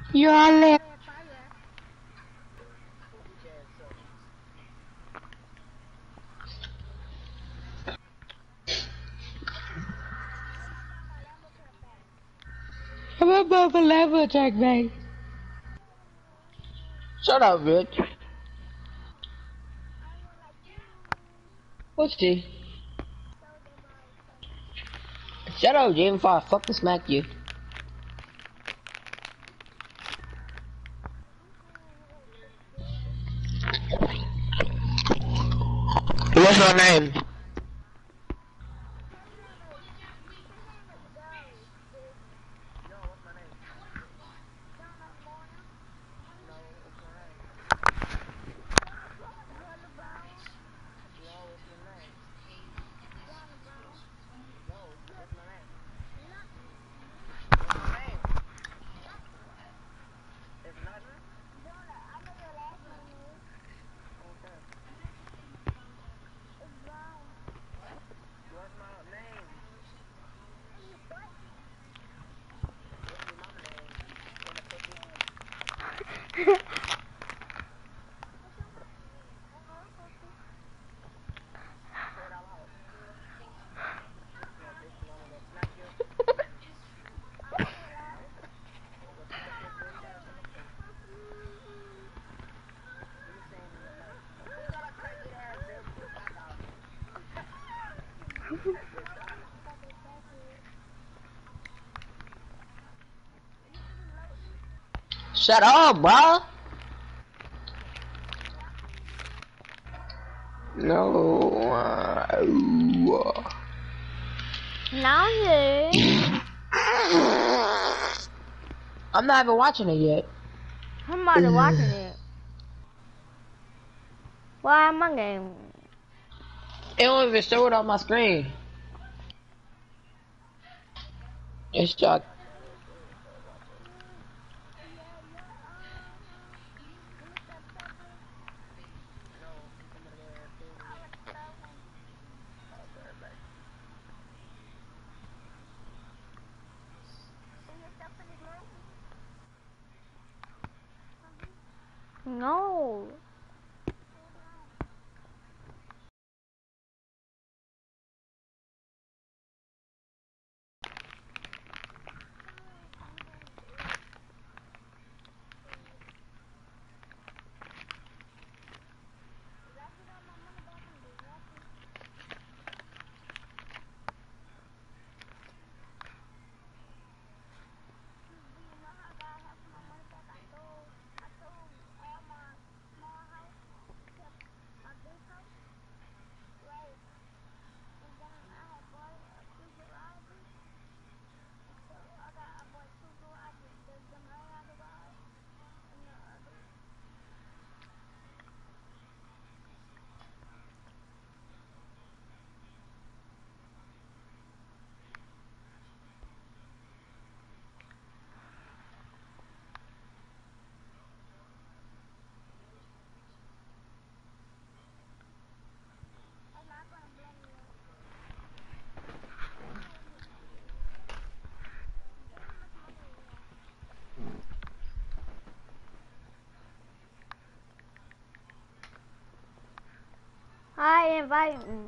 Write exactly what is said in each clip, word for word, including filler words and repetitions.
You're on there. I'm above a level attack, mate. Shut up, bitch. What's T? Shut up, Jim, before I fucking smack you. What's my name? Shut up, bruh. No. Uh, Now you. I'm not even watching it yet. I'm not watching it. Why am I game? It don't even show it on my screen. It's just. No. I invite me.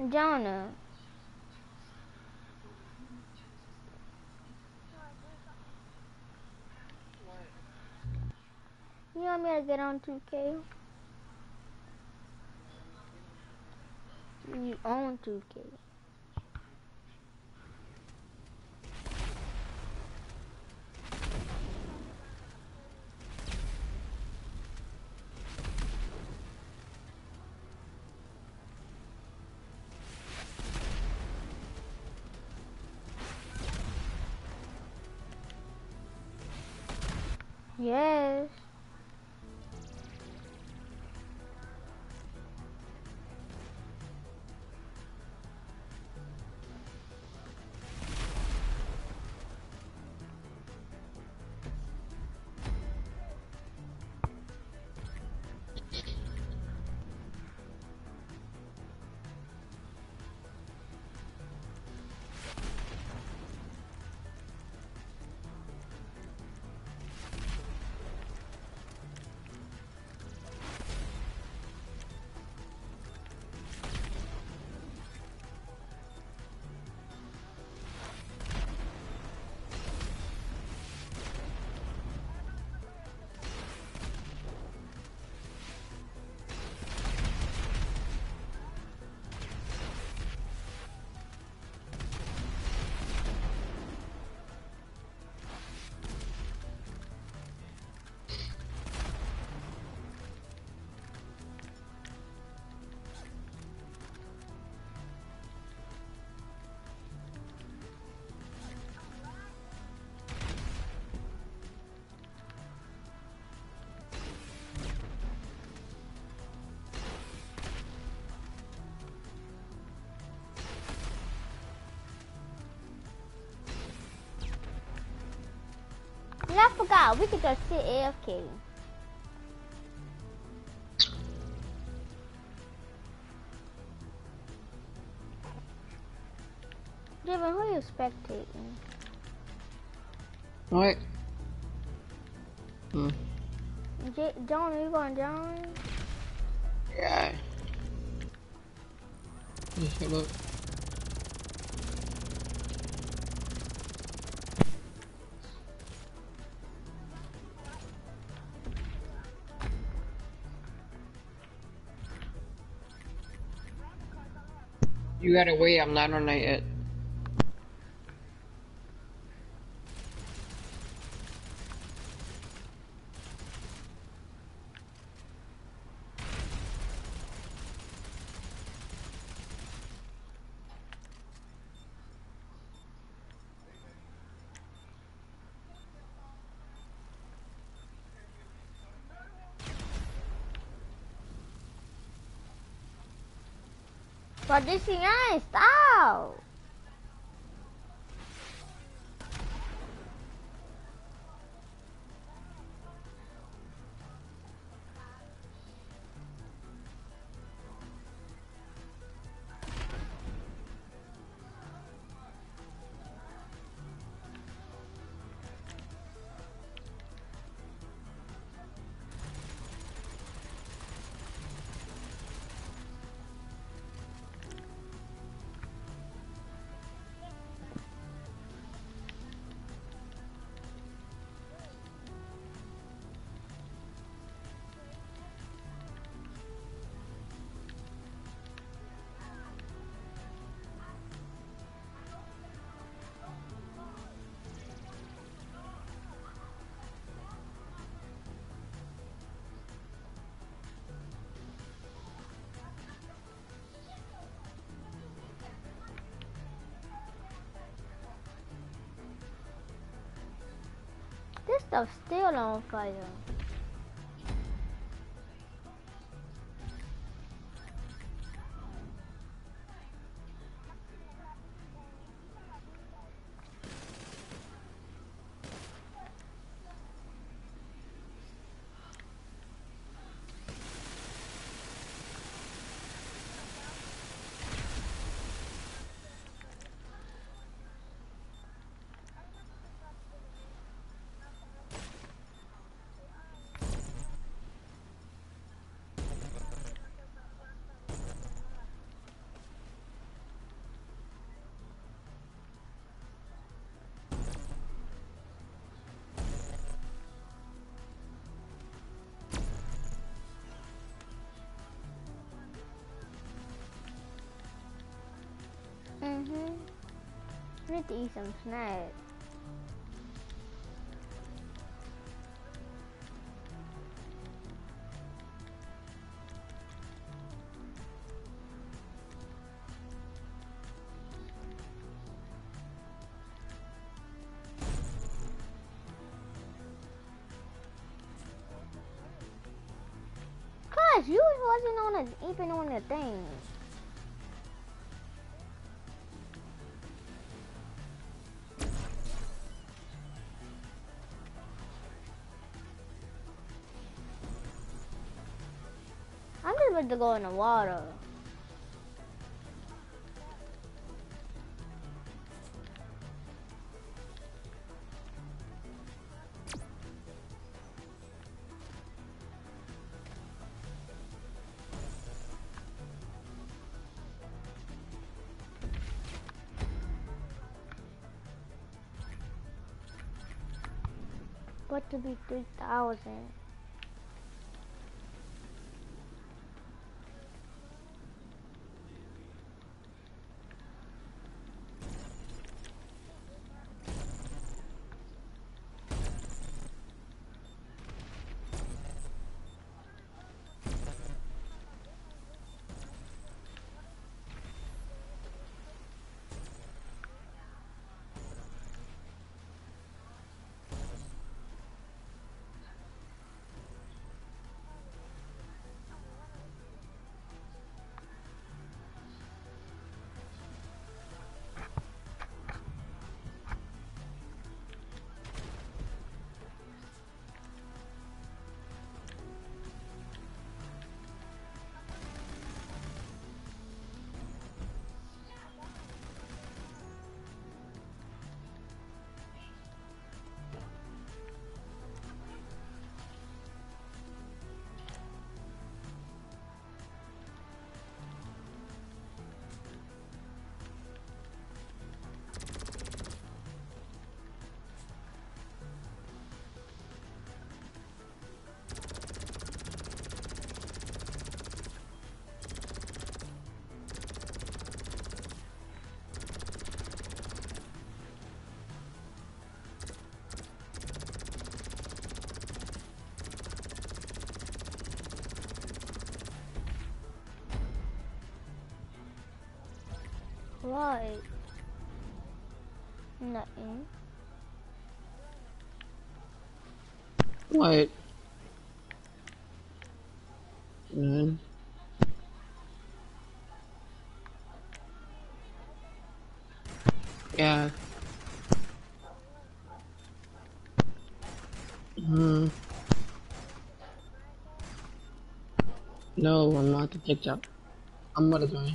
Jonah. You want me to get on two K? You own two K. Yes. And I forgot, we could just sit A F K. Devin, who you spectating? What? Hmm. J John, are you going to join? Yeah. Just shut up. You gotta wait, I'm not on it yet. But this thing ain't stop. This stuff's still on fire. Mm-hmm. I need to eat some snacks. Cause you wasn't on the even on the thing. I'm just about to go in the water. Got to be three thousand. Right. Nothing. What? Mm. Yeah. Hmm. No, I'm not the TikTok. I'm not doing.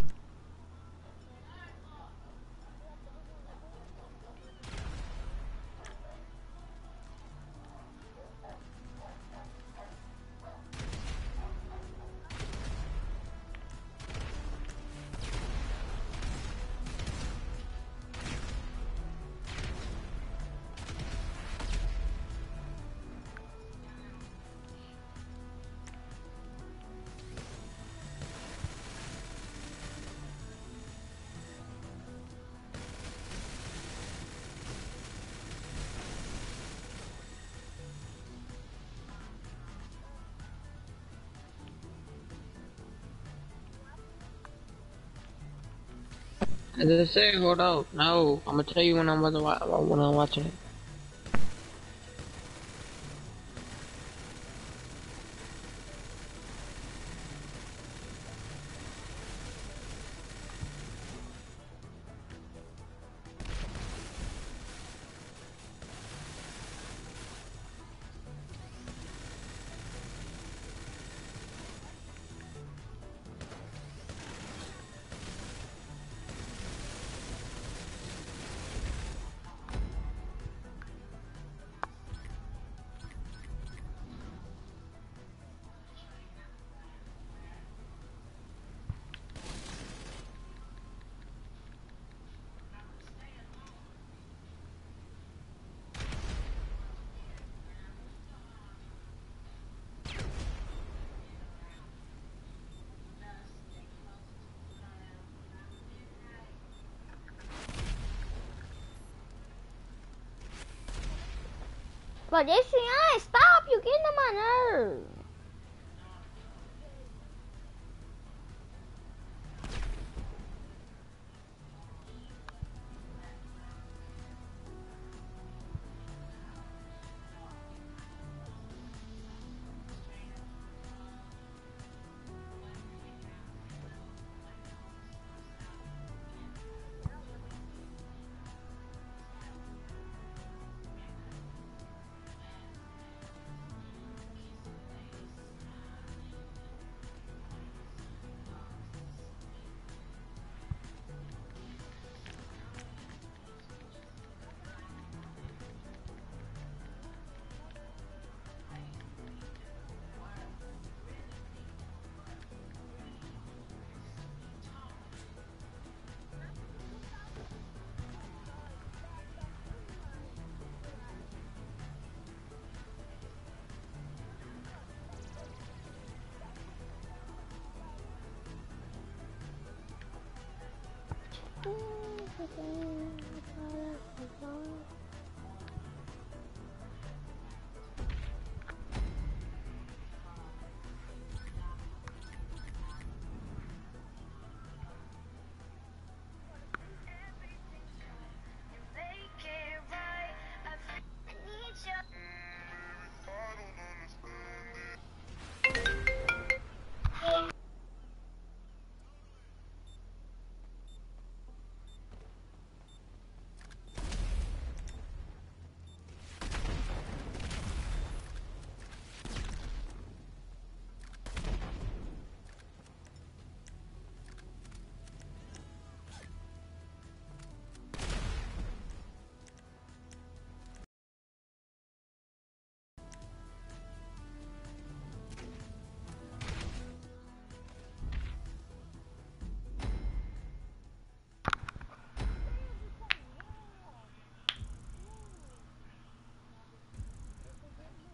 As I say, hold up. No, I'm gonna tell you when I'm when I'm watching it. But this ain't stop. You getting on my nerves.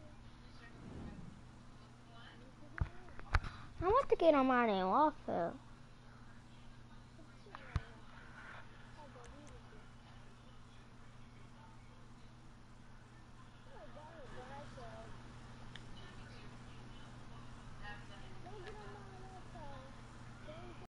I want to get on my name warfare.